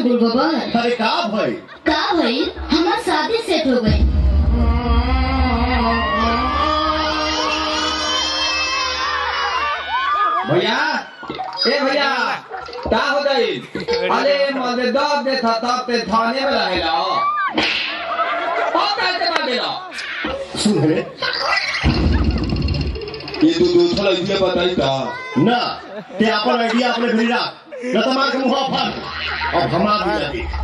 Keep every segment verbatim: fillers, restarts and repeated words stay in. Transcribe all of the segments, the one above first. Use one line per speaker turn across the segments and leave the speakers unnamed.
बाबा।
अरे का भाई
का भाई हमार शादी सेट हो गई।
भैया ए भैया का हो गई? अरे मजे दब दे था तब ते थाने में रहेला और कैसे मार देला?
सुन रे
ये तो दूसरा आइडिया बताई का
ना ते अपन आइडिया अपने भेज रख न तो मार के मुंह फाड़ अब हमारा भी लगी।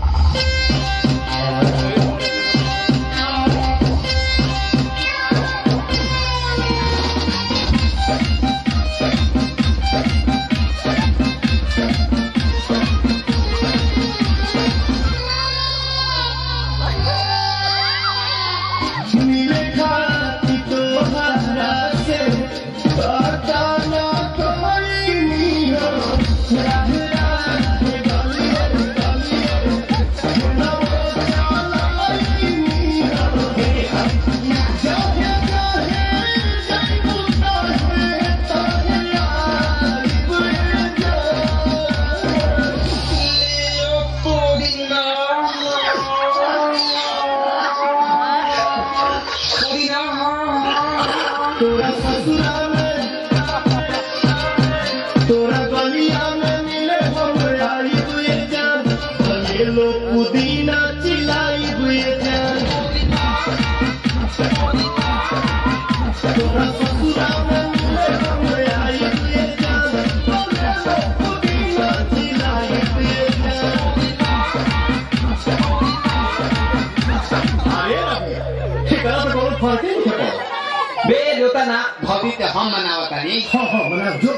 बे जोता ना भवी ते हम मनावता नहीं।
हाँ हाँ मनाओ जो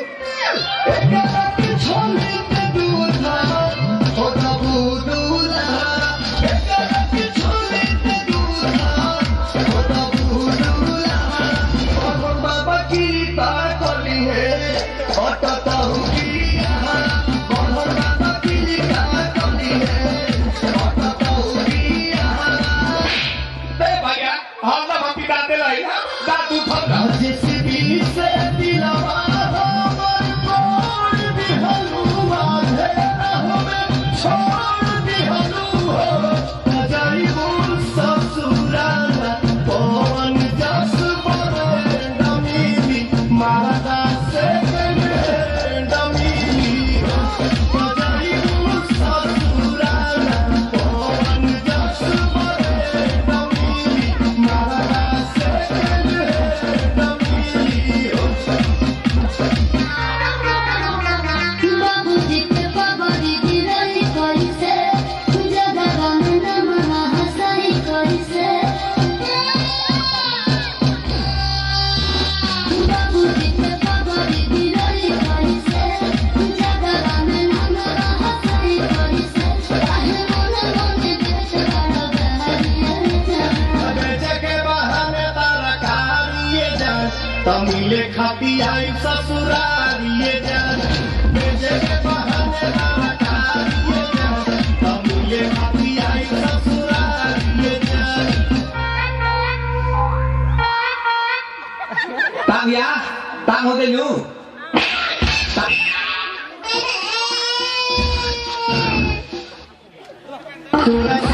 तमिले खाती आई ससुरारिये जान बेजे के बहाने राखारिये जान तमिले खाती आई ससुरारिये जान।
तांग या तांग होते न्यू
पूरा